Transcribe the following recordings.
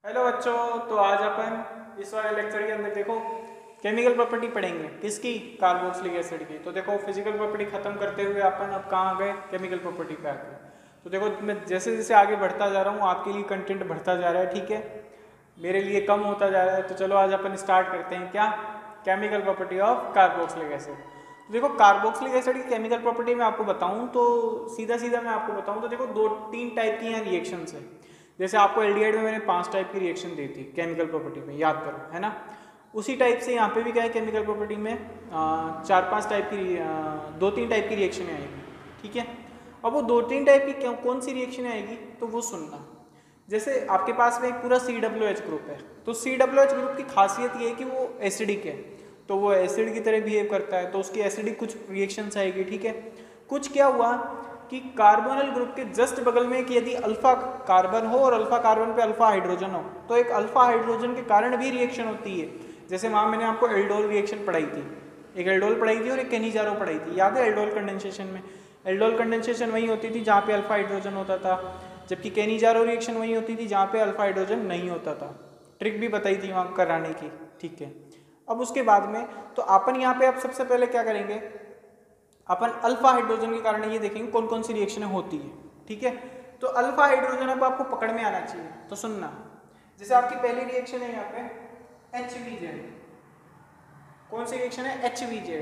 Hello बच्चों, तो आज अपन इस वाले लेक्चर के अंदर देखो केमिकल प्रॉपर्टी पढ़ेंगे। किसकी? कार्बोक्सिलिक एसिड की। तो देखो फिजिकल प्रॉपर्टी खत्म करते हुए अपन अब कहाँ आ गए? केमिकल प्रॉपर्टी पे आ गए। तो देखो मैं जैसे जैसे आगे बढ़ता जा रहा हूँ आपके लिए कंटेंट बढ़ता जा रहा है, ठीक है, मेरे लिए कम होता जा रहा है। तो चलो आज अपन स्टार्ट करते हैं। क्या? Chemical property of carboxylic acid. तो देखो कार्बोक्सिलिक एसिड की केमिकल प्रॉपर्टी मैं आपको बताऊँ तो सीधा सीधा मैं आपको बताऊँ तो देखो दो तीन टाइप की यहाँ रिएक्शंस है। जैसे आपको एल्डिहाइड में मैंने 5 टाइप की रिएक्शन दी थी केमिकल प्रॉपर्टी में, याद करो, है ना। उसी टाइप से यहाँ पे भी क्या है, केमिकल प्रॉपर्टी में 4-5 टाइप की 2-3 टाइप की रिएक्शन आएगी, ठीक है। अब वो 2-3 टाइप की कौन सी रिएक्शन आएगी तो वो सुनना। जैसे आपके पास में एक पूरा COOH ग्रुप है, तो COOH ग्रुप की खासियत ये है कि वो एसिडिक है, तो वो एसिड की तरह बिहेव करता है, तो उसकी एसिडिक कुछ रिएक्शंस आएगी, ठीक है। कुछ क्या हुआ कि कार्बोनल ग्रुप के जस्ट बगल में कि यदि अल्फा कार्बन हो और अल्फा कार्बन पे अल्फा हाइड्रोजन हो, तो एक अल्फा हाइड्रोजन के कारण भी रिएक्शन होती है। जैसे वहाँ मैंने आपको एल्डोल रिएक्शन पढ़ाई थी, एक एल्डोल पढ़ाई थी और एक केनिजारो पढ़ाई थी, याद है? एल्डोल कंडेंसेशन में एल्डोल कंडेंसेशन वही होती थी जहाँ पे अल्फा हाइड्रोजन होता था, जबकि केनिजारो रिएक्शन वही होती थी जहाँ पे अल्फा हाइड्रोजन नहीं होता था। ट्रिक भी बताई थी वहाँ कराने की, ठीक है। अब उसके बाद में तो अपन यहाँ पे अब सबसे पहले क्या करेंगे, अपन अल्फा हाइड्रोजन के कारण ये देखेंगे कौन कौन सी रिएक्शनें होती है, ठीक है। तो अल्फा हाइड्रोजन अब आपको पकड़ में आना चाहिए, तो सुनना। जैसे आपकी पहली रिएक्शन है यहाँ पे HVZ। कौन सी रिएक्शन है? HVZ।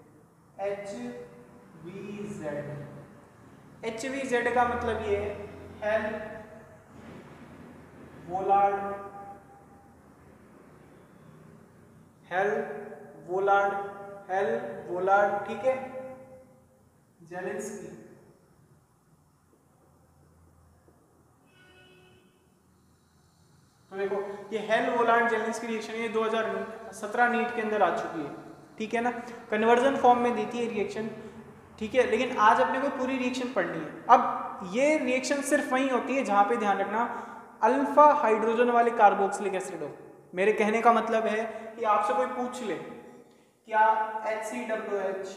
HVZ का मतलब ये है Hell Volhard, Hell Volhard, Hell Volhard, ठीक है, जेलेंस्की। तो देखो ये हेल वोलार्ड जेलेंस्की रिएक्शन ये 2017 नीट के अंदर आ चुकी है, ठीक है ना। कन्वर्जन फॉर्म में दी थी ये रिएक्शन, ठीक है। लेकिन आज अपने को पूरी रिएक्शन पढ़नी है। अब ये रिएक्शन सिर्फ वही होती है जहां पे, ध्यान रखना, अल्फा हाइड्रोजन वाले कार्बोक्सिलिक एसिड हो। मेरे कहने का मतलब है कि आपसे कोई पूछ ले क्या HCOOH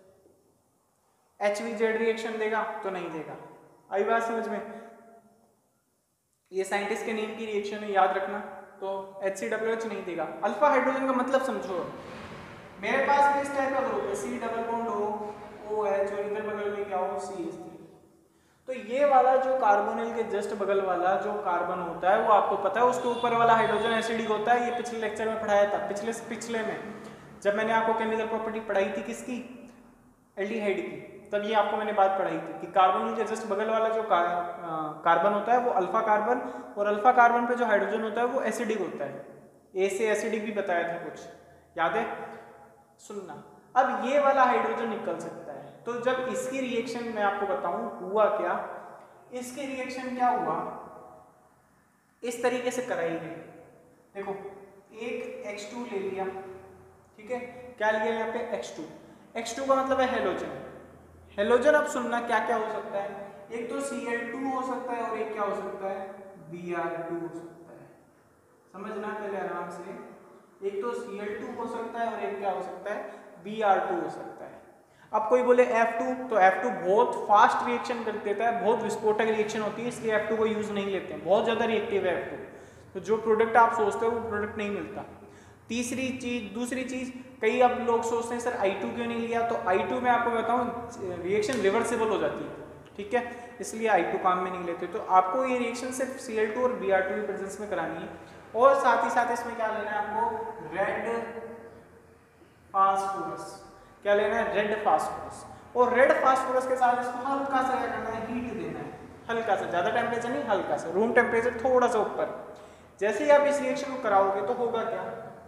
HVZ रिएक्शन देगा, तो नहीं देगा। आई बात समझ में? ये साइंटिस्ट के नेम की रिएक्शन है, याद रखना। तो HCOOH नहीं देगा। अल्फा हाइड्रोजन का मतलब समझो, मेरे पास भी इस टाइप का ग्रुप है, C डबल बॉन्ड हो OH और इधर बगल में क्या हो CH3। तो ये वाला जो कार्बोनिल के जस्ट बगल वाला जो कार्बन होता है वो आपको पता है उसके ऊपर वाला हाइड्रोजन एसिडिक होता है। ये पिछले लेक्चर में पढ़ाया था, पिछले में जब मैंने आपको केमिकल प्रॉपर्टी पढ़ाई थी किसकी? एल्डिहाइड की। तब ये आपको मैंने बात पढ़ाई थी कि कार्बोनिल के जस्ट बगल वाला जो कार्बन होता है वो अल्फा कार्बन, और अल्फा कार्बन पे जो हाइड्रोजन होता है वो एसिडिक होता है। ए से एसिडिक भी बताया था कुछ, याद है? सुनना, अब ये वाला हाइड्रोजन निकल सकता है। तो जब इसकी रिएक्शन मैं आपको बताऊं हुआ क्या, इसकी रिएक्शन क्या हुआ, इस तरीके से कराई गई। देखो एक H2 ले लिया, ठीक है, क्या लिया यहाँ पे? H2 का मतलब है हेलोजन। हेलोजन अब सुनना क्या क्या हो सकता है, एक तो Cl2 हो सकता है और एक क्या हो सकता है? Br2 हो सकता है। समझना पहले आराम से, एक तो Cl2 हो सकता है और एक क्या हो सकता है? Br2 हो सकता है। अब कोई बोले F2, तो F2 बहुत फास्ट रिएक्शन कर देता है, बहुत विस्फोटक रिएक्शन होती है, इसलिए F2 को यूज नहीं लेते हैं, बहुत ज्यादा रिएक्टिव है F2। तो जो प्रोडक्ट आप सोचते हो वो प्रोडक्ट नहीं मिलता। दूसरी चीज, कई अब लोग सोचते हैं सर I2 क्यों नहीं लिया, तो I2 में आपको बताऊं रिएक्शन रिवर्सिबल हो जाती है, ठीक है, इसलिए I2 काम में नहीं लेते। तो आपको ये रिएक्शन सिर्फ Cl2 और Br2 की प्रेजेंस में करानी है, और साथ ही साथ इसमें क्या लेना है आपको? Red phosphorus. क्या लेना है? Red phosphorus. और रेड फास्फोरस के साथ इसको हल्का सा क्या करना है? हीट देना है, हल्का सा, ज्यादा टेम्परेचर नहीं, हल्का सा, रूम टेम्परेचर थोड़ा सा ऊपर। जैसे ही आप इस रिएक्शन को कराओगे तो होगा क्या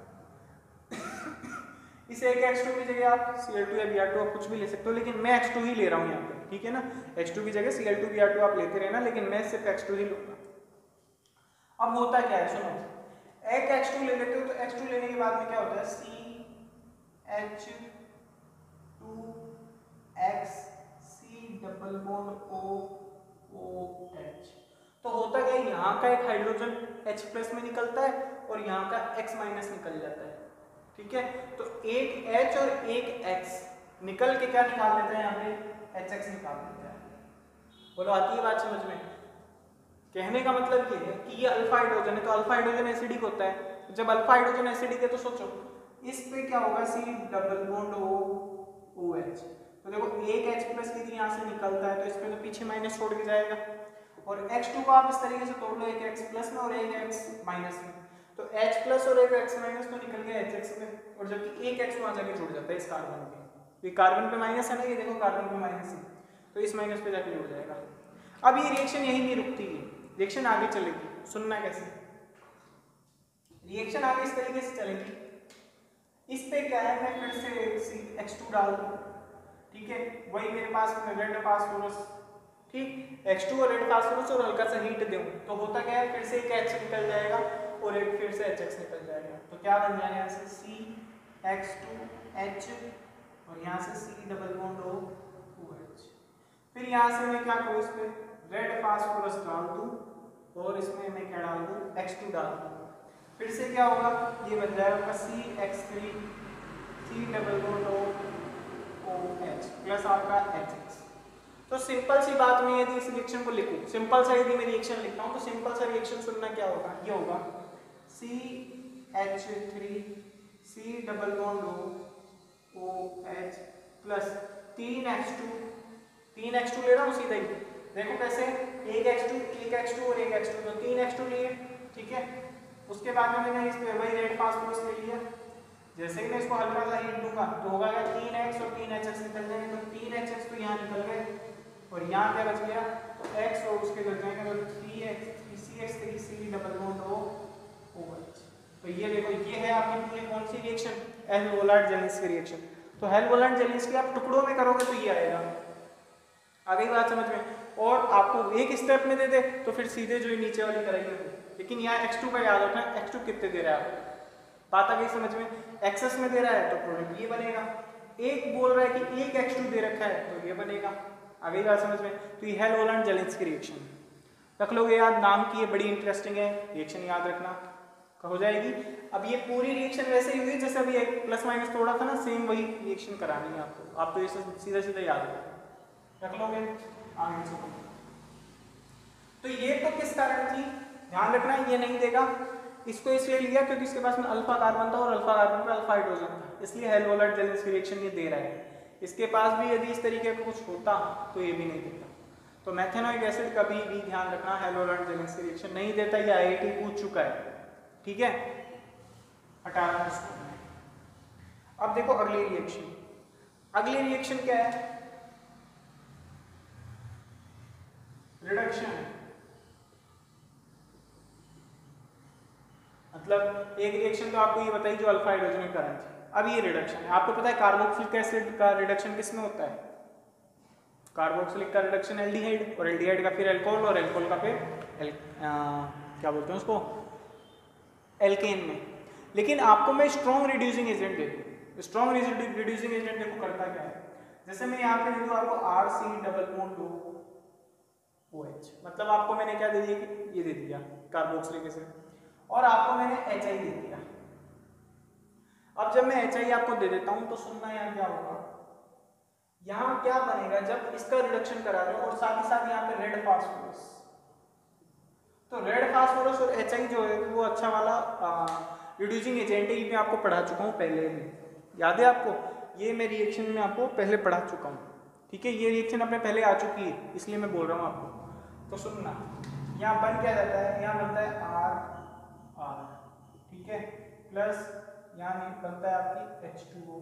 इस एक H2 की जगह आप Cl2 या Br2 आप कुछ भी ले सकते हो, लेकिन मैं H2 ही ले रहा हूँ यहाँ पे, ठीक है ना। H2 की जगह Cl2 Br2 आप लेते रहना, लेकिन मैं सिर्फ H2 ही लूंगा। अब होता क्या है सुनो, एक H2 ले लेते हो तो H2 लेने के बाद में क्या होता है? CH2X C double bond OOH। तो होता क्या है, यहाँ का एक हाइड्रोजन H प्लस में निकलता है और यहाँ का X माइनस निकल जाता है, ठीक है। तो एक H और एक X निकल के क्या निकाल लेते हैं? यहाँ पे HX निकाल लेते हैं। बोलो आती है बात समझ में? कहने का मतलब ये है कि ये अल्फा हाइड्रोजन है, तो अल्फा हाइड्रोजन एसिडिक होता है। जब अल्फा हाइड्रोजन एसिडिक है तो सोचो इस पे क्या होगा, C डबल बॉन्ड OH। तो देखो एक H प्लस यदि यहाँ से निकलता है तो इस पे तो पीछे माइनस छोड़ के जाएगा, और H2 को आप इस तरीके से तोड़ लो, एक X प्लस में और एक X माइनस में, तो H प्लस और एक X माइनस तो निकल गया HX में, और जबकि एक X वहाँ जाके जुड़ जाता है इस कार्बन पे। ये कार्बन पे माइनस है ना, ये देखो कार्बन पे माइनस है, तो इस माइनस पे जाके जुड़ जाएगा। अब ये रिएक्शन यही नहीं रुकती है, रिएक्शन आगे चलेगी। सुनना कैसे, रिएक्शन आगे इस तरीके से चलेगी। इस पे क्या है, मैं फिर से X2 डाल दूं, ठीक है, वही मेरे पास रेड फास्फोरस, ठीक, H2 और रेड फास्फोरस और हल्का सा हीट दूं तो होता क्या है, फिर से एक H निकल जाएगा और एक फिर से HX निकल जाएगा, तो क्या बन जाएगा यहाँ से CH2H और यहाँ से C डबल बॉन्ड OH। फिर यहाँ से मैं क्या करूँ, इस पे रेड फास्फोरस डाल दूं और इसमें मैं क्या डाल दूं, X2 डाल दूं, फिर से क्या होगा, ये बन जाएगा CH3 C double bond OH plus आपका HX। तो सिंपल सी बात में यदि इस रिएक्शन को लिखूं, सिंपल सा यदि मैं रिएक्शन लिखता हूं तो सिंपल सा रिएक्शन सुनना क्या होगा, ये होगा CH3 C double bond OH plus 3H2 ले रहा हूं सीधा ही, देखो कैसे, एक H2 और एक H2, तो 3H2 लिए, ठीक है। उसके बाद में मैंने इस पे वही रेड फास्फोरस ले लिया, जैसे ही मैं इसको हल्का सा हीट दूंगा तो होगा क्या, 3X और 3HX निकल जाएंगे, तो 3HX तो यहाँ निकल गए और यहाँ क्या बच गया, तो X और उसके लग जाएंगे, तो 3CH3 C double bond OH। तो ये देखो, ये है आपकी पूरी कौन सी रिएक्शन, हेल्होलार्ड-जेलिंस्की रिएक्शन। तो हेल्होलार्ड-जेलिंस्की आप टुकड़ों में करोगे तो ये आएगा, आ गई बात समझ में। और आपको एक स्टेप में दे दे तो फिर सीधे जो नीचे वाली करेंगे, लेकिन यहाँ X2 का याद रखना, X2 कितने दे रहा है आपको, बात आ गई समझ में, एक्सेस में दे रहा है तो प्रोडक्ट ये बनेगा, एक बोल रहा है कि एक X2 दे रखा है तो ये बनेगा, आ गई बात समझ में। तो ये हेल्होलार्ड-जेलिंस्की रिएक्शन रख लोगे याद, नाम की ये बड़ी इंटरेस्टिंग है, रिएक्शन याद रखना हो जाएगी। अब ये पूरी रिएक्शन वैसे ही हुई जैसे अभी एक प्लस माइनस तोड़ा था ना, सेम वही रिएक्शन करानी है आपको, आप तो ये सीधा सीधा याद रख लोगे आगे चलो। तो ये तो किस कारण थी, ध्यान रखना ये नहीं देगा, इसको इसलिए लिया क्योंकि इसके पास में अल्फा कार्बन था और अल्फा कार्बन पे अल्फा हाइड्रोजन था, इसलिए हेल्होलार्ड-जेलिंस्की रिएक्शन ये दे रहा है। इसके पास भी यदि इस तरीके का कुछ होता तो ये भी नहीं देता। तो मेथेनोइक एसिड कभी भी ध्यान रखना हेल्होलार्ड-जेलिंस्की रिएक्शन नहीं देता, ये IIT पूछ चुका है, ठीक है, हटाना इसको। अब देखो अगली रिएक्शन, अगली रिएक्शन क्या है, रिडक्शन। मतलब एक रिएक्शन तो आपको ये बताई जो अल्फा हाइड्रोजन कारण थी, अब ये रिडक्शन है। आपको पता है कार्बोक्सिलिक एसिड का रिडक्शन किस में होता है, कार्बोक्सिलिक का रिडक्शन एल्डिहाइड, और एल्डिहाइड का फिर अल्कोहल, और अल्कोहल का फिर क्या बोलते हैं उसको, एल्केन में। लेकिन आपको मैं स्ट्रॉन्ग रिड्यूसिंग एजेंट दे दूँ, स्ट्रॉन्ग रिड्यूसिंग एजेंट देखो करता क्या है, जैसे मैं यहाँ पे दे दूँ आपको RC डबल बॉन्ड OH, मतलब आपको मैंने क्या दे दिया, ये दे दिया कार्बोक्सिलिक एसिड, और आपको मैंने HI दे दिया। अब जब मैं HI आपको दे देता हूं तो सुनना यहाँ क्या होगा, यहाँ क्या बनेगा, जब इसका रिडक्शन करा रहे हो और साथ ही साथ यहाँ पे रेड फास्फोरस, तो रेड फास्फोरस और HI जो है वो अच्छा वाला रिड्यूसिंग एजेंट है, ये मैं आपको पढ़ा चुका हूँ पहले भी, याद है आपको, ये मैं रिएक्शन में आपको पहले पढ़ा चुका हूँ, ठीक है, ये रिएक्शन अपने पहले आ चुकी है इसलिए मैं बोल रहा हूँ आपको। तो सुनना, यहाँ बन क्या जाता है, यहाँ बनता है R, ठीक है, प्लस यहाँ बनता है आपकी H2O,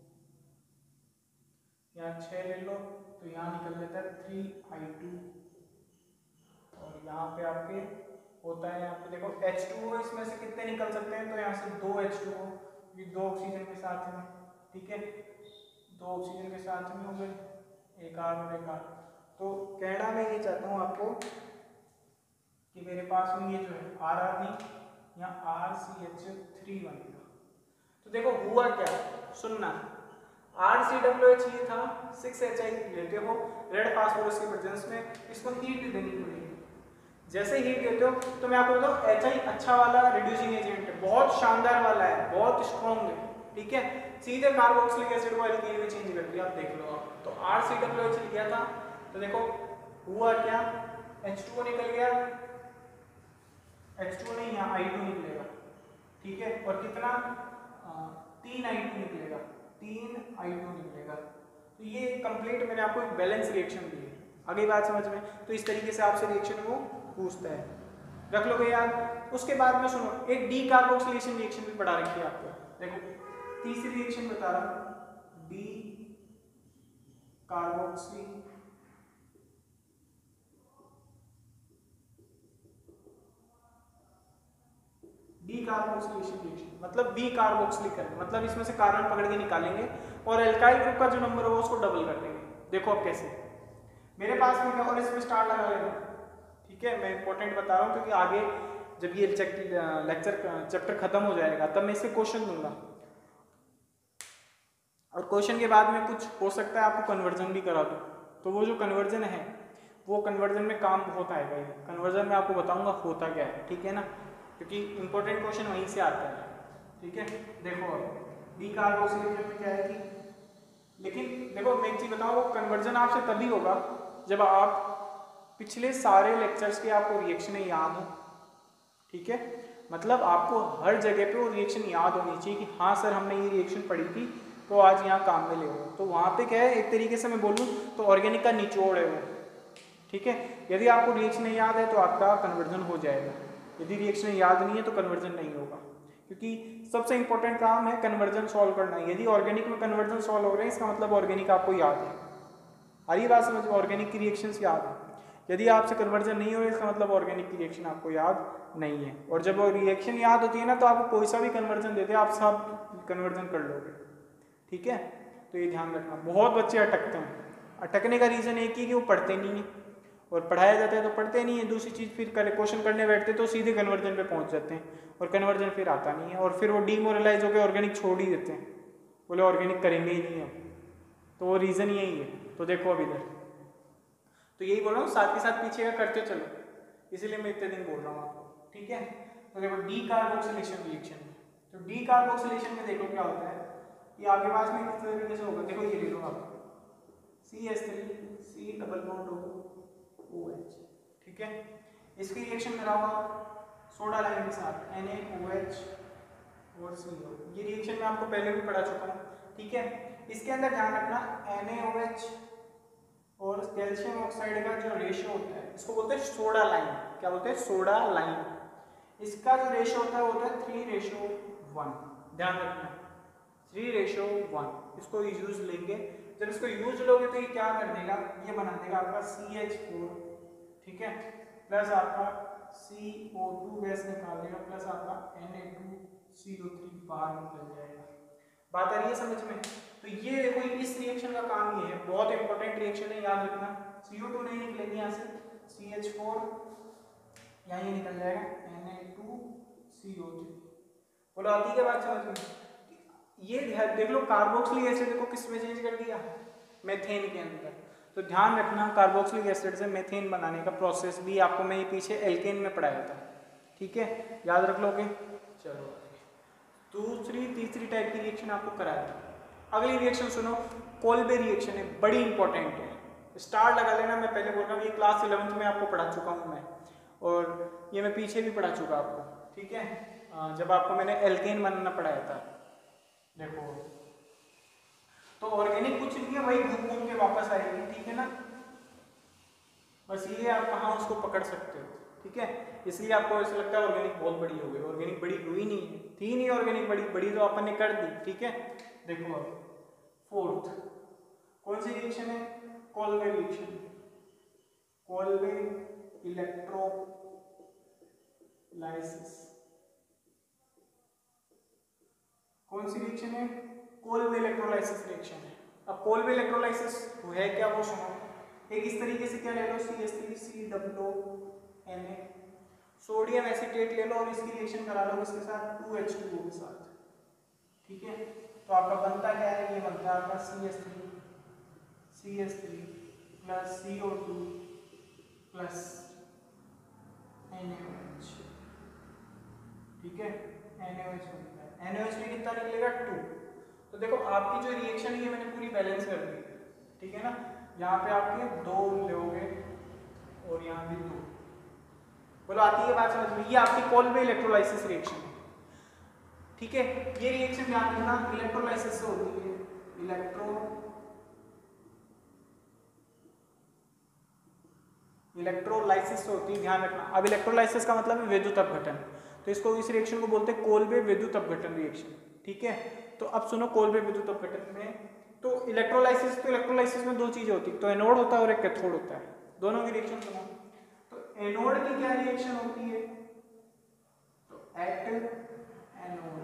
यहाँ 6 ले लो तो यहाँ निकल जाता है 3I2, और यहाँ पे आपके होता है, यहाँ पे देखो H2O, इसमें से कितने निकल सकते हैं, तो यहाँ से 2 H2O, ये 2 ऑक्सीजन के साथ में, ठीक है, 2 ऑक्सीजन के साथ में हो गए, एक R और एक R। तो कहना मैं ये चाहता हूँ आपको कि मेरे पास में ये जो है RR नहीं, यहाँ RCH3 बनेगा। तो देखो हुआ क्या, सुनना, RCOH ये था, 6HI लेते हो रेड फास्फोरस की प्रेजेंस में, इसको हीट देनी पड़ेगी। जैसे हीट देते हो तो मैं आपको बताऊँ HI अच्छा वाला रिड्यूसिंग एजेंट है, बहुत शानदार वाला है, बहुत स्ट्रॉन्ग है, ठीक है, सीधे कार्बोक्सिलिक एसिड को एल्केन में चेंज कर दिया, आप देख लो आप। तो RCOH लिया था तो देखो हुआ क्या, H2O निकल गया, H2O नहीं, यहाँ I2 निकलेगा, ठीक है। और कितना 3 I2 निकलेगा, 3 I2 निकलेगा। तो ये कंप्लीट मैंने आपको एक बैलेंस रिएक्शन दी है। आगे बात समझ में? तो इस तरीके से आपसे रिएक्शन वो पूछता है, रख लोगे याद। उसके बाद में सुनो, एक डी कार्बोक्सिलेशन रिएक्शन भी पढ़ा रखी है आपको। देखो तीसरी रिएक्शन बता रहा हूँ, डी कार्बोक्सी कार्बोक्सिलेशन रिएक्शन मतलब बी कार्बोक्सिलीकरण, मतलब इसमें से कार्बन पकड़ के निकालेंगे और एल्काइल ग्रुप का जो नंबर होगा उसको डबल कर देंगे। देखो अब कैसे, मेरे पास में क्या, और इसमें स्टार लगा लेना, ठीक है। मैं इंपॉर्टेंट बता रहा हूँ क्योंकि आगे जब ये लेक्चर चैप्टर खत्म हो जाएगा तब मैं इससे क्वेश्चन दूंगा, और क्वेश्चन के बाद में कुछ हो सकता है आपको कन्वर्जन भी करा दूँ। तो वो जो कन्वर्जन है वो कन्वर्जन में काम होता है, कन्वर्जन में आपको बताऊंगा होता क्या है, ठीक है ना, क्योंकि इंपॉर्टेंट क्वेश्चन वहीं से आता है, ठीक है। देखो अब डी कार्बोक्सिलेशन में क्या है कि, लेकिन देखो मैं एक चीज बताऊं, वो कन्वर्जन आपसे तभी होगा जब आप पिछले सारे लेक्चर्स के आपको रिएक्शन याद हो, ठीक है। मतलब आपको हर जगह पे वो रिएक्शन याद होनी चाहिए कि हाँ सर हमने ये रिएक्शन पढ़ी थी तो आज यहाँ काम में ले हो। तो वहाँ पे क्या है, एक तरीके से मैं बोलूँ तो ऑर्गेनिक का निचोड़ है वो, ठीक है। यदि आपको रिएक्शन याद है तो आपका कन्वर्जन हो जाएगा, यदि रिएक्शन याद नहीं है तो कन्वर्जन नहीं होगा, क्योंकि सबसे इंपॉर्टेंट काम है कन्वर्जन सॉल्व करना। यदि ऑर्गेनिक में कन्वर्जन सॉल्व हो रहे हैं इसका मतलब ऑर्गेनिक आपको याद है। आ रही बात समझ में? ऑर्गेनिक की रिएक्शंस याद है। यदि आपसे कन्वर्जन नहीं हो रहा है इसका मतलब ऑर्गेनिक की रिएक्शन आपको याद नहीं है। और जब रिएक्शन याद होती है ना तो आपको कोई सा भी कन्वर्जन देते हैं आप सब कन्वर्जन कर लोगे, ठीक है। तो ये ध्यान रखना, बहुत बच्चे अटकते हैं। अटकने का रीज़न एक ही कि वो पढ़ते नहीं है, और पढ़ाया जाता है तो पढ़ते नहीं है। दूसरी चीज़ फिर क्वेश्चन करने बैठते तो सीधे कन्वर्जन पे पहुंच जाते हैं और कन्वर्जन फिर आता नहीं है, और फिर वो डीमोरलाइज होकर ऑर्गेनिक छोड़ ही देते हैं, बोले ऑर्गेनिक करेंगे ही नहीं अब। तो वो रीज़न यही है। तो देखो अब इधर तो यही बोल रहा हूँ, साथ के साथ पीछे का करते चलो, इसीलिए मैं इतने दिन बोल रहा हूँ आपको, ठीक है। तो देखो डी कार्बोक्सिलेशन रिएक्शन, तो डी कार्बोक्सिलेशन में देखो क्या होता है, ये आपके पास में किस तरीके से होगा। देखो ये ले लो आप CH3 C double bond OH, ठीक है। इसकी रिएक्शन कराऊंगा सोडा लाइम के साथ NaOH और CO। ये रिएक्शन मैं आपको पहले भी पढ़ा चुका हूँ, ठीक है। इसके अंदर ध्यान रखना NaOH और कैल्शियम ऑक्साइड का जो रेशियो होता है इसको बोलते हैं सोडा लाइम। क्या बोलते हैं? Soda lime. इसका जो रेशियो होता है वो होता है 3:1। ध्यान रखना 3:1। इसको यूज लेंगे, जब इसको यूज लोगे तो ये क्या कर देगा, ये बना देगा आपका CH4, ठीक है, प्लस आपका CO2 गैस निकाल देगा, प्लस आपका Na2CO3 बाहर निकल जाएगा। बात आ रही है समझ में? तो ये देखो इस रिएक्शन का काम ये है, बहुत इंपॉर्टेंट रिएक्शन है, याद रखना। CO2 नहीं निकलेगी यहाँ से, CH4 यहाँ ये निकल जाएगा Na2CO3। बोलो आती है क्या बात समझ में? ये देख लो कार्बोक्सिलिक एसिड को किस में चेंज कर दिया, मेथेन के अंदर। तो ध्यान रखना कार्बोक्सिलिक एसिड से मेथेन बनाने का प्रोसेस भी आपको मैं ये पीछे एल्केन में पढ़ाया था, ठीक है, याद रख लोगे। चलो दूसरी तीसरी टाइप की रिएक्शन आपको कराया था। अगली रिएक्शन सुनो, कोल्बे रिएक्शन है, बड़ी इंपॉर्टेंट है, स्टार लगा लेना। मैं पहले बोल रहा हूँ ये क्लास 11th में आपको पढ़ा चुका हूँ मैं, और ये मैं पीछे भी पढ़ा चुका आपको, ठीक है, जब आपको मैंने एल्केन बनाना पढ़ाया था। देखो तो ऑर्गेनिक कुछ नहीं है, वही घूम घूम के वापस आएगी, ठीक है ना। बस ये आप कहाँ उसको पकड़ सकते हो, ठीक है। इसलिए आपको ऐसा लगता है ऑर्गेनिक बहुत बड़ी हो गई, ऑर्गेनिक बड़ी हुई नहीं है, थी नहीं ऑर्गेनिक बड़ी, बड़ी तो अपन ने कर दी, ठीक है। देखो अब फोर्थ कौन सी रिएक्शन है, कोल्बे रिएक्शन, कोल्बे इलेक्ट्रोलाइसिस। कौन सी रिएक्शन है? कोल्बे इलेक्ट्रोलाइसिस रिएक्शन है। अब कोल्बे इलेक्ट्रोलाइसिस है क्या वो सुनो, एक इस तरीके से क्या ले लो, CH3COONA, सोडियम एसीटेट ले लो और इसकी रिएक्शन करा लो इसके साथ 2H2O के साथ, ठीक है। तो आपका बनता क्या है, ये बनता है आपका CH3 plus CO2 plus NaOH, ठीक है, NaOH बनता है। NaOH में कितना निकलेगा 2। तो देखो आपकी जो रिएक्शन है मैंने पूरी बैलेंस कर दी, ठीक है ना। यहाँ पे आपके 2 लोगे और यहाँ भी 2, बोलो आती है बात समझ में? ये आपकी कोल्बे इलेक्ट्रोलाइसिस रिएक्शन है, ठीक है। ये रिएक्शन ध्यान रखना इलेक्ट्रोलाइसिस से होती है, इलेक्ट्रोलाइसिस होती है, ध्यान रखना। अब इलेक्ट्रोलाइसिस का मतलब है विद्युत अपघटन, तो इसको इस रिएक्शन को बोलते हैं कोल्बे विद्युत अपघटन रिएक्शन, ठीक है। तो अब सुनो कोल्बे विद्युत अपघटन में तो इलेक्ट्रोलाइसिस में दो चीजें होती है, तो एनोड होता है और एक कैथोड होता है। दोनों की रिएक्शन सुनो। तो एनोड की क्या रिएक्शन होती है? तो एट एनोड,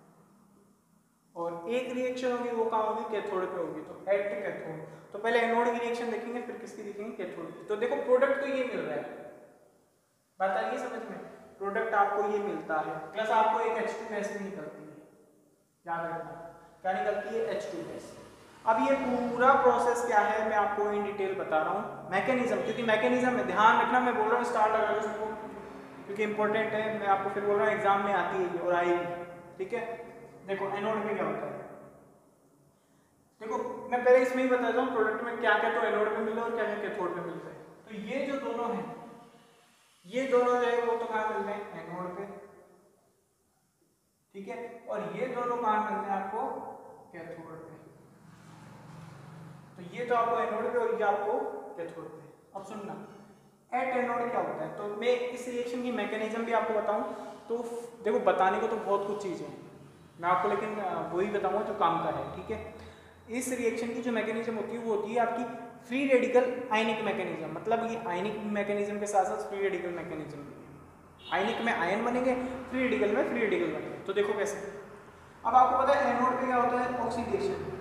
और एक रिएक्शन होगी वो कहाँ होगी? कैथोड पे होगी, तो एट कैथोड। तो पहले एनोड की रिएक्शन देखेंगे, फिर किसकी देखेंगे? कैथोड की। तो देखो प्रोडक्ट तो ये मिल रहा है, बात आ रही है समझ में? प्रोडक्ट आपको ये मिलता है, प्लस आपको एक H2 गैस भी निकलती है, याद रखना क्या निकलती है? H2 gas. अब ये पूरा प्रोसेस क्या है मैं आपको इन डिटेल बता रहा हूँ, मैकेनिज्म, क्योंकि मैकेनिज्म में ध्यान रखना, मैं बोल रहा हूँ स्टार्ट अगर उसको, क्योंकि इंपॉर्टेंट है, मैं आपको फिर बोल रहा हूँ एग्जाम में आती है और आएगी, ठीक है। देखो एनोड में क्या होता है, देखो मैं पहले इसमें ही बताता हूँ प्रोडक्ट में क्या क्या तो एनोड में मिलता है और क्या क्या कैथोड में मिलता है। तो ये जो दोनों हैं, ये दोनों जो है वो तो कहाँ मिलते हैं? एनोड पे, ठीक है। और ये दोनों कहाँ मिलते हैं आपको? कैथोड पे। तो ये तो आपको एनोड पे और ये आपको कैथोड पे। अब सुनना एट एनोड क्या होता है, तो मैं इस रिएक्शन की मैकेनिज्म भी आपको बताऊं। तो देखो बताने को तो बहुत कुछ चीजें हैं, मैं आपको लेकिन वही बताऊंगा जो काम का है, ठीक है। इस रिएक्शन की जो मैकेनिज्म होती है वो होती है आपकी फ्री रेडिकल आयनिक मैकेनिज्म, मतलब ये आयनिक मैकेनिज्म के साथ साथ फ्री रेडिकल मैकेनिज्म भी है। आयनिक में आयन बनेंगे, फ्री रेडिकल में फ्री रेडिकल बनेंगे। तो देखो कैसे, अब आपको पता है एनोड पे क्या होता है? ऑक्सीडेशन,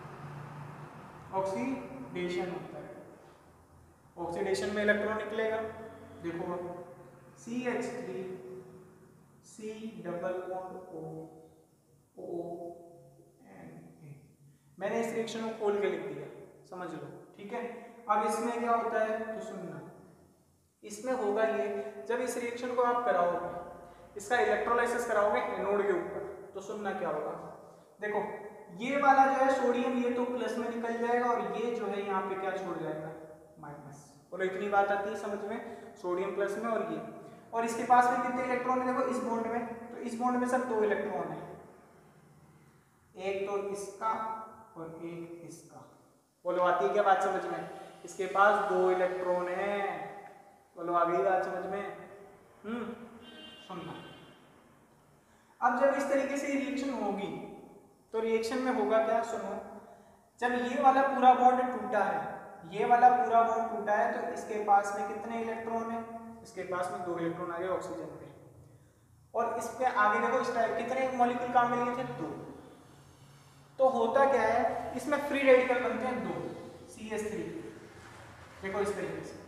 ऑक्सीडेशन होता है। ऑक्सीडेशन में इलेक्ट्रॉन निकलेगा, देखो CH3 C double bond O N A। मैंने इस रिएक्शन को खोल के लिख दिया, समझ लो, ठीक है। अब इसमें क्या होता है तो सुनना, इसमें होगा ये, जब इस रिएक्शन को आप कराओगे, इसका इलेक्ट्रोलाइसिस कराओगे एनोड के ऊपर, तो सुनना क्या होगा। देखो ये वाला जो है सोडियम, ये तो प्लस में निकल जाएगा और ये जो है यहाँ पे क्या छोड़ जाएगा? माइनस। बोलो इतनी बात आती है समझ में? सोडियम प्लस में और ये, और इसके पास में कितने इलेक्ट्रॉन है? देखो इस बॉन्ड में, तो इस बॉन्ड में सब 2 इलेक्ट्रॉन है, एक तो इसका और एक इसका। बोलो आती है क्या बात समझ में? इसके पास 2 इलेक्ट्रॉन है, बोलो आ गई बात समझ में? सुनना, अब जब इस तरीके से रिएक्शन होगी तो रिएक्शन में होगा क्या? सुनो, जब ये वाला पूरा बॉन्ड टूटा है, ये वाला पूरा बॉन्ड टूटा है, तो इसके पास में कितने इलेक्ट्रॉन है? इसके पास में 2 इलेक्ट्रॉन आ गए ऑक्सीजन पे, और इस पे आगे देखो इस टाइप कितने मॉलिक्यूल काम में लिए थे? 2। तो होता क्या है, इसमें फ्री रेडिकल बनते हैं 2 CH3, देखो इस तरीके से,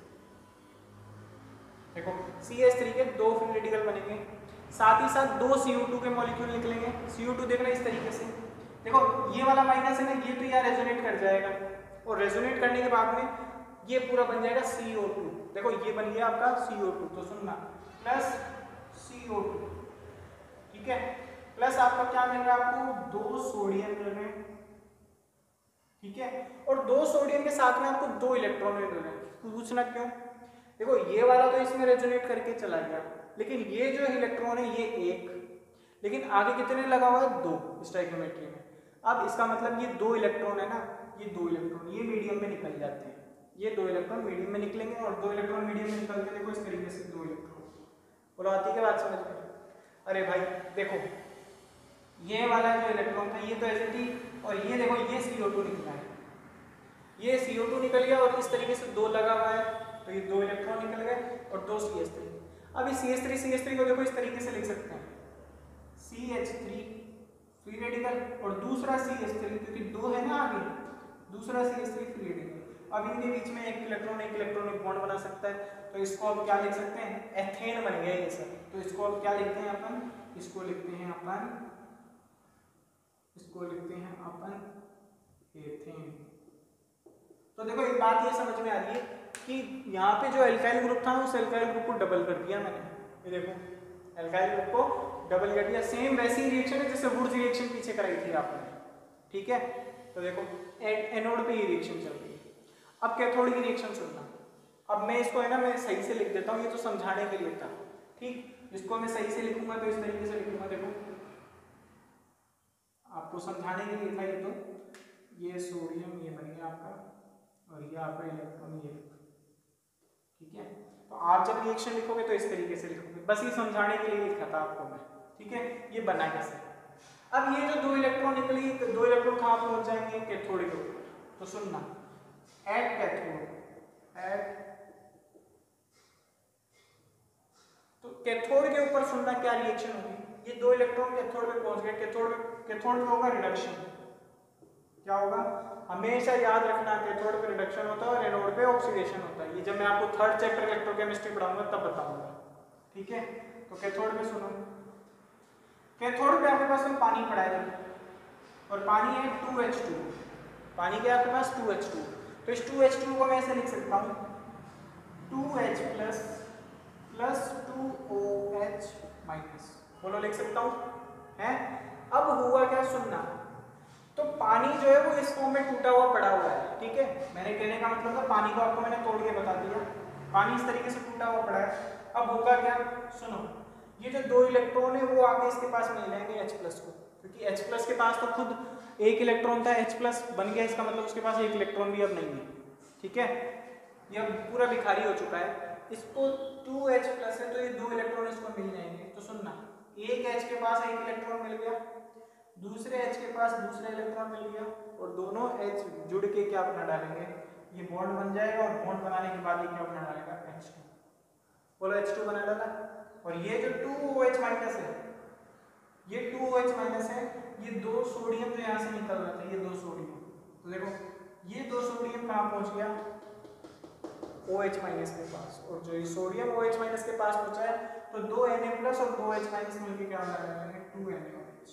देखो CH3 के 2 फ्री रेडिकल बनेंगे, साथ ही साथ 2 CO2 के मॉलिक्यूल निकलेंगे। CO2 देखना इस तरीके से, देखो ये वाला माइनस है ना, ये तो यहाँ रेजोनेट कर जाएगा, और रेजोनेट करने के बाद में ये पूरा बन जाएगा CO2, देखो ये बन गया आपका CO2। तो सुनना प्लस CO2, ठीक है, प्लस आपका क्या मिल रहा है? आपको 2 सोडियम मिल रहे हैं, ठीक है, और 2 सोडियम के साथ में आपको 2 इलेक्ट्रॉन मिल रहे हैं। पूछना क्यों? देखो ये वाला तो इसमें रेजोनेट करके चला गया, लेकिन ये जो इलेक्ट्रॉन है ये 1, लेकिन आगे कितने लगा हुआ है? 2 स्टोइकियोमेट्री में। अब इसका मतलब ये 2 इलेक्ट्रॉन है ना, ये 2 इलेक्ट्रॉन ये मीडियम में निकल जाते हैं, ये 2 इलेक्ट्रॉन मीडियम में निकलेंगे, और 2 इलेक्ट्रॉन मीडियम में निकल के देखो इस तरीके से 2 इलेक्ट्रॉन। बोलो आती है बात समझ में? अरे भाई देखो ये वाला जो इलेक्ट्रॉन था ये तो ऐसे थी, और ये देखो ये CO2 निकला है, ये CO2 निकल गया, और इस तरीके से 2 लगा हुआ है, तो ये 2 इलेक्ट्रॉन निकल गए और 2 CH3। अब इस CH3 को देखो इस तरीके से लिख सकते हैं, CH3 फ्री रेडिकल और दूसरा CH3, क्योंकि 2 है ना आगे, दूसरा CH3 फ्री रेडिकल। अब इनके बीच में एक इलेक्ट्रॉन बॉन्ड बना सकता है, तो इसको अब क्या लिख सकते हैं? एथेन बन गया ये सब। तो इसको अब क्या लिखते हैं अपन? इसको लिखते हैं अपन एथेन। तो देखो एक बात ये समझ में आ रही है कि यहाँ पे जो एल्काइल ग्रुप था उस एल्काइल ग्रुप को डबल कर दिया मैंने, ये देखो एल्काइल ग्रुप को डबल कर दिया। सेम वैसी रिएक्शन है जैसे वुड्स रिएक्शन पीछे कराई थी आपने, ठीक है। तो देखो एनोड पे ये रिएक्शन चल रही है। अब कैथोड की रिएक्शन सुनना, अब मैं इसको है ना मैं सही से लिख देता हूँ, ये तो समझाने के लिए था, ठीक, इसको मैं सही से लिखूंगा तो इस तरीके से लिखूंगा, देखो आपको समझाने के लिए लिखा ये, तो ये सोडियम ये बन गया आपका और ये आपका इलेक्ट्रॉन ये, ठीक है। तो आप जब रिएक्शन लिखोगे तो इस तरीके से लिखोगे, बस ये समझाने के लिए लिखा था आपको मैं, ठीक है। ये बना कैसे, अब ये जो 2 इलेक्ट्रॉन निकली, 2 इलेक्ट्रॉन कहाँ पहुंच जाएंगे, कैथोड के ऊपर। तो सुनना, एट कैथोड, एट तो कैथोड के ऊपर सुनना क्या रिएक्शन होगी, ये 2 इलेक्ट्रॉन कैथोड पे पहुंच गए, कैथोड में होगा रिडक्शन, क्या होगा, हमेशा याद रखना कैथोड पे रिडक्शन होता है और एनोड पे ऑक्सीडेशन होता है। ये जब मैं आपको 3rd चैप्टर इलेक्ट्रोकेमिस्ट्री पढ़ाऊंगा तब बताऊंगा, ठीक है। तो कैथोड पे सुनो, कैथोड पे आपके पास में पानी पड़ा है और पानी है 2H2, पानी के आपके पास 2H2, तो इस 2H2 को मैं ऐसे लिख सकता हूँ 2H plus plus 2OH minus, बोलो लिख सकता हूँ है। अब हुआ क्या, सुनना, तो पानी जो है वो इस फॉर्म में टूटा हुआ पड़ा हुआ है, ठीक है। मैंने कहने का मतलब था पानी को आपको मैंने तोड़ के बता दिया, पानी इस तरीके से टूटा हुआ पड़ा है। अब होगा क्या, सुनो, ये जो 2 इलेक्ट्रॉन है वो आके इसके पास मिल जाएंगे H प्लस को, क्योंकि H प्लस के पास तो खुद 1 इलेक्ट्रॉन था, H प्लस बन गया, इसका मतलब उसके पास 1 इलेक्ट्रॉन भी अब नहीं है, ठीक है। ये अब पूरा भिखारी हो चुका है, इसको 2H प्लस है तो ये 2 इलेक्ट्रॉन इसको मिल जाएंगे। तो सुनना, एक H के पास 1 इलेक्ट्रॉन मिल गया, दूसरे H के पास दूसरा इलेक्ट्रॉन मिल गया और दोनों H जुड़ के क्या बना डालेंगे, ये बॉन्ड बन जाएगा और बॉन्ड बनाने के बाद ये क्या बना डालेगा, H2, बोलो H2 बना डाला। और ये जो 2OH माइनस है, ये 2OH माइनस है, ये 2 सोडियम जो यहाँ से निकल रहा था, ये 2 सोडियम, तो देखो ये 2 सोडियम कहाँ पहुँच गया, OH माइनस के पास, और जो ये सोडियम OH माइनस के पास पहुँचा है तो 2 Na प्लस और 2 H माइनस मिलकर क्या बना डालेंगे, 2 NaOH।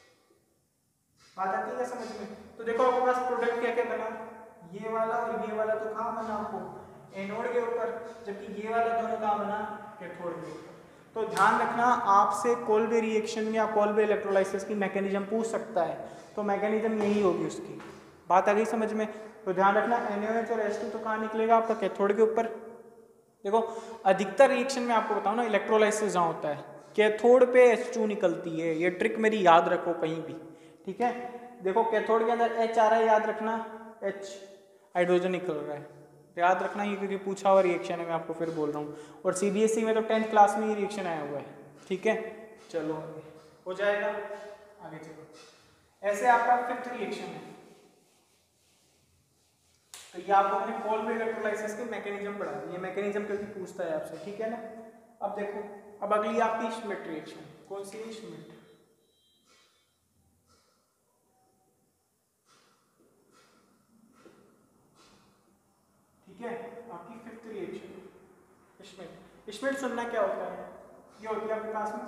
बात आती है समझ में। तो देखो आपके पास प्रोडक्ट क्या क्या बना, ये वाला और ये वाला, तो कहाँ बना आपको, एनोड के ऊपर, जबकि ये वाला दोनों कहाँ बना, कैथोड के ऊपर। तो ध्यान रखना, आपसे कोल्बे रिएक्शन या कोल्बे इलेक्ट्रोलाइसिस की मैकेनिज्म पूछ सकता है, तो मैकेनिज्म यही होगी उसकी। बात आ गई समझ में। तो ध्यान रखना NaOH और H2 तो कहाँ निकलेगा आपका, कैथोड के ऊपर। देखो अधिकतर रिएक्शन में आपको बताऊँ ना, इलेक्ट्रोलाइसिस जहाँ होता है कैथोड पे H2 निकलती है, ये ट्रिक मेरी याद रखो कहीं भी, ठीक है। देखो कैथोड के अंदर H आ रहा है, याद रखना, H हाइड्रोजन निकल रहा है, याद रखना ये, क्योंकि पूछा हुआ रिएक्शन है, मैं आपको फिर बोल रहा हूँ। और CBSE में तो 10th क्लास में ही रिएक्शन आया हुआ है, ठीक है। चलो आगे हो जाएगा, आगे चलो। ऐसे आपका 5th रिएक्शन है, तो ये आपको अपने कोल्बे इलेक्ट्रोलाइसिस के मैकेनिज्म पढ़ा है, ये मैकेनिज्म क्योंकि पूछता है आपसे, ठीक है ना। अब देखो, अब अगली आपकी श्मिट रिएक्शन, कौन सी है, श्मिट, ठीक है। आपकी 5th रिएक्शन श्मिट। श्मिट सुनना क्या होता है, ये होती है आपके पास में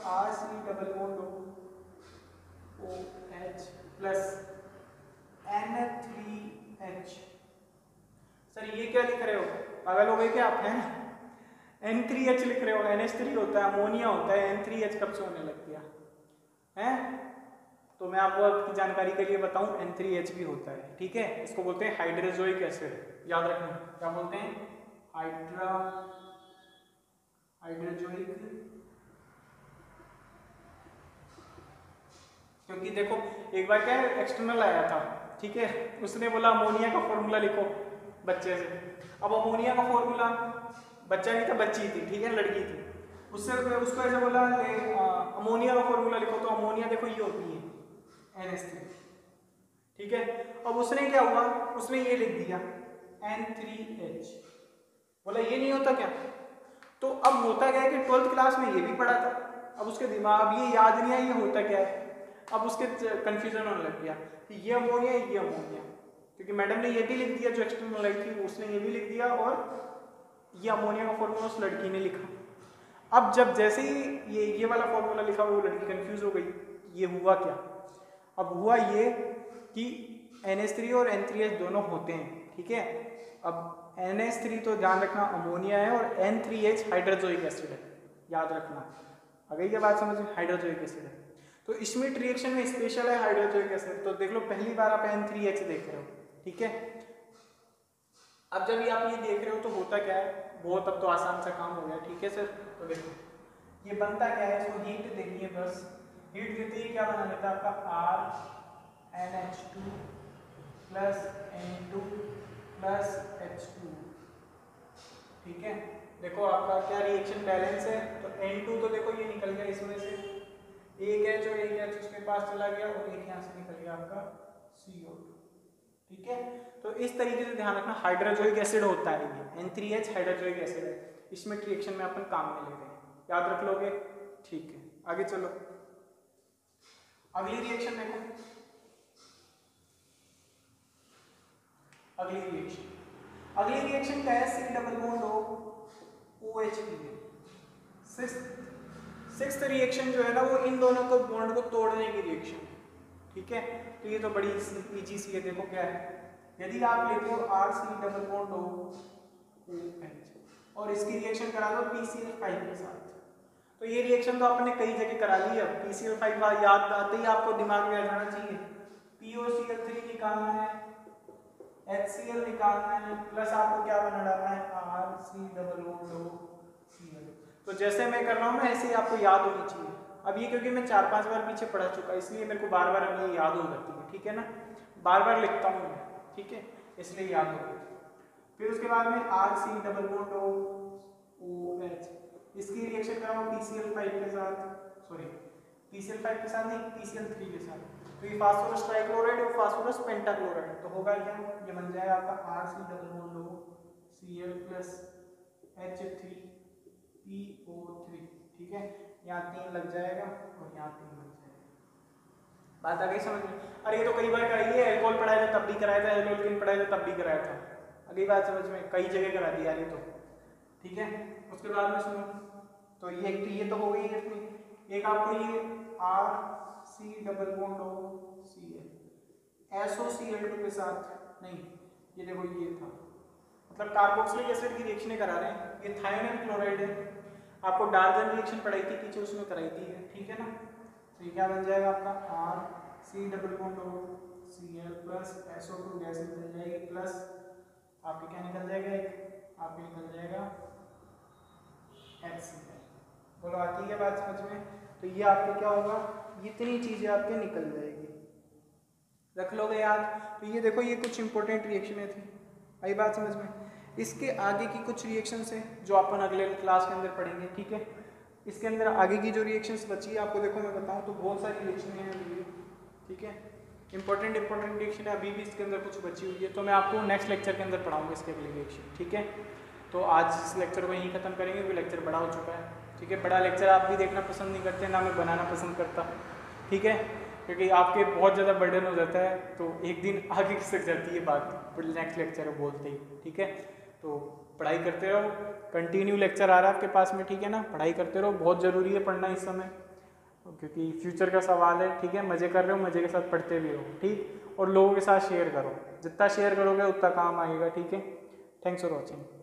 RC=OH प्लस N3H। सर ये क्या लिख रहे हो, पागल हो गए क्या आप, हैं N3H लिख रहे हो, NH3 होता है, अमोनिया होता है, N3H कब से होने लग गया है। तो मैं आपको आपकी जानकारी के लिए बताऊं, N3H भी होता है, ठीक है। इसको बोलते हैं हाइड्रोजोइक एसिड, याद रखना, क्या बोलते हैं, हाइड्रोजोइक। क्योंकि देखो एक बार क्या एक्सटर्नल आया था, ठीक है, उसने बोला अमोनिया का फॉर्मूला लिखो बच्चे से। अब अमोनिया का फॉर्मूला, बच्चा नहीं था बच्ची थी, ठीक है, लड़की थी, उससे उसको ऐसे बोला अमोनिया का फॉर्मूला लिखो, तो अमोनिया देखो ये होती है NH3, ठीक है। अब उसने क्या हुआ, उसने ये लिख दिया N3H, बोला ये नहीं होता क्या। तो अब होता क्या है कि 12th क्लास में ये भी पढ़ा था, अब उसके दिमाग, अब ये याद नहीं है ये होता क्या है, अब उसके कंफ्यूजन होने लग गया कि ये अमोनिया ये अमोनिया, क्योंकि मैडम ने ये भी लिख दिया जो एक्सटर्नल आई थी, उसने ये भी लिख दिया, और ये अमोनिया का फॉर्मूला उस लड़की ने लिखा। अब जब जैसे ही ये वाला फॉर्मूला लिखा, वो लड़की कंफ्यूज हो गई, ये हुआ क्या। अब हुआ ये कि NH3 और N3H दोनों होते हैं, ठीक है। अब NH3 तो ध्यान रखना अमोनिया है, और N3H हाइड्रोजोइक एसिड है, याद रखना। अगर ये बात समझ में, हाइड्रोजोइक एसिड है। तो श्मिट रिएक्शन में स्पेशल है हाइड्रोजोइक एसिड, तो देख लो पहली बार आप N3H देख रहे हो, ठीक है। अब जब आप ये देख रहे हो तो होता क्या है, बहुत अब तो आसान सा काम हो गया, ठीक है सर। तो देखो ये बनता क्या है, इसको हीट देनी है बस, हीट देते ही क्या बना लेता है आपका RnH2 plus N2 plus H2। ठीक है, देखो आपका क्या रिएक्शन बैलेंस है, तो N2 तो देखो ये निकल गया इसमें से, एक H और एक H उसके पास चला गया और एक यहाँ से निकल गया आपका CO2। ठीक है, तो इस तरीके से ध्यान रखना, हाइड्रोजोइक एसिड होता है ये, N3H हाइड्रोजोइक एसिड है, इसमें रिएक्शन में अपन काम में ले रहे हैं, याद रख लोगे। ठीक है, आगे चलो, अगली रिएक्शन देखो, अगली रिएक्शन क्या है, C डबल बॉन्ड OH है। सिक्स्थ रिएक्शन जो है ना वो इन दोनों को बॉन्ड को तोड़ने की रिएक्शन है। ठीक है, तो ये तो बड़ी इजी सी है, देखो क्या है, यदि आप लेते हो RC डबल बॉन्ड OH और इसकी रिएक्शन करा दो PCl5 के साथ, तो ये रिएक्शन तो आपने कई जगह करा ली है, PCl5 याद आते ही आपको दिमाग में आ जाना चाहिए, POCl3 निकालना है, HCl निकालना है, प्लस आपको क्या बना डालना है RC डबल बॉन्ड OCl। तो जैसे मैं कर रहा हूँ ना ऐसे ही आपको याद होनी चाहिए। अब ये क्योंकि मैं 4-5 बार पीछे पढ़ा चुका इसलिए मेरे को बार बार अब ये याद हो जाती है। ठीक है ना, बार बार लिखता हूँ मैं, ठीक है, इसलिए याद हो गई। फिर उसके बाद में RC डबल बॉन्ड OH, इसकी रिएक्शन कराऊँ PCl5 के साथ, सॉरी PCl5 के साथ नहीं, PCl3 के साथ, तो ये फास्फोरस ट्राइक्लोराइड और फास्फोरस पेंटाक्लोराइड, तो होगा क्या, ये बन जाएगा आपका RC double bond OCl plus H3PO3। ठीक है, यहाँ 3 लग जाएगा और यहाँ 3 लग जाएगा। बात आ गई समझ में? अरे ये तो कई बार कराई है, एल्कोहल पढ़ाया था तब भी कराया था, एल्कोहल पढ़ाया था तब भी कराया था, अगली बात समझ में, कई जगह करा दी यार ये तो। ठीक है, उसके बाद में सुनो, तो ये तो हो गई है अपनी, एक आपको ये RC double bond OCl SOCl2 के साथ, नहीं ये देखो ये था, मतलब कार्बोक्सिलिक एसिड की रिएक्शन करा रहे हैं, ये थायोनाइल क्लोराइड है, आपको डार्जन रिएक्शन पढ़ाई थी पीछे, उसमें कराई थी है। ठीक है ना, तो ये क्या बन जाएगा आपका RC double bond OCl plus SO2 gas निकल जाएगी, प्लस आपके क्या निकल जाएगा, एक आपके निकल जाएगा HCl। बोलो आती है बात समझ में? तो ये आपके क्या होगा, इतनी चीजें आपके निकल जाएगी, रख लोगे याद। तो ये देखो ये कुछ इंपॉर्टेंट रिएक्शनें थी, आई बात समझ में? इसके आगे की कुछ रिएक्शंस हैं जो अपन अगले क्लास के अंदर पढ़ेंगे। ठीक है, इसके अंदर आगे की जो रिएक्शंस बची है आपको देखो मैं बताऊं तो बहुत सारी रिएक्शनें हैं अभी। ठीक है, इंपॉर्टेंट रिएक्शन है, अभी भी इसके अंदर कुछ बची हुई है, तो मैं आपको नेक्स्ट लेक्चर के अंदर पढ़ाऊंगा इसके अगली रिएक्शन। ठीक है, तो आज इस लेक्चर को यहीं खत्म करेंगे, वो लेक्चर बड़ा हो चुका है। ठीक है, बड़ा लेक्चर आप भी देखना पसंद नहीं करते, ना मैं बनाना पसंद करता। ठीक है, क्योंकि आपके बहुत ज़्यादा बर्डन हो जाता है, तो एक दिन आगे खिसक जाती है बात, फिर नेक्स्ट लेक्चर बोलते ही। ठीक है, तो पढ़ाई करते रहो, कंटिन्यू लेक्चर आ रहा है आपके पास में। ठीक है ना, पढ़ाई करते रहो, बहुत ज़रूरी है पढ़ना इस समय, क्योंकि फ्यूचर का सवाल है। ठीक है, मज़े कर रहे हो, मज़े के साथ पढ़ते भी रहो। ठीक, और लोगों के साथ शेयर करो, जितना शेयर करोगे उतना काम आएगा। ठीक है, थैंक्स फॉर वॉचिंग।